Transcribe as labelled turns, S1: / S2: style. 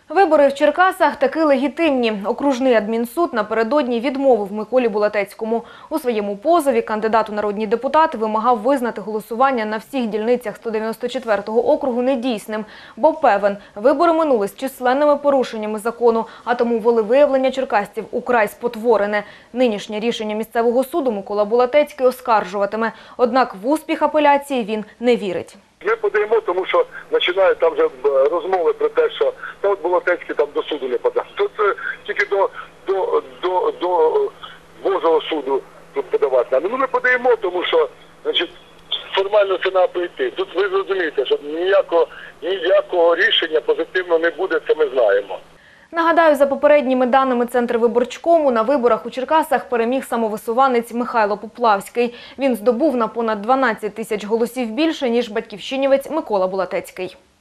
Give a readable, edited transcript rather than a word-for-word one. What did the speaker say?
S1: Вибори в Черкасах таки легітимні. Окружний адмінсуд напередодні відмовив Миколі Булатецькому. У своєму позові кандидат у народні депутати вимагав визнати голосування на всіх дільницях 194-го округу недійсним, бо певен, вибори минули з численними порушеннями закону, а тому волевиявлення черкасців украй спотворене. Нинішнє рішення місцевого суду Микола Булатецький оскаржуватиме. Однак в успіх апеляції він не вірить.
S2: Ми подаємо, тому що починають там вже розмови про те, що от Булатецький там до суду не подав. То це тільки до Божого суду тут подавати. Ну ми подаємо, тому що формально це треба прийти. Тут ви розумієте, що ніякого рішення позитивного не буде, це ми знаємо.
S1: Нагадаю, за попередніми даними Центрвиборчкому, на виборах у Черкасах переміг самовисуванець Михайло Поплавський. Він здобув на понад 12 тисяч голосів більше, ніж батьківщинівець Микола Булатецький.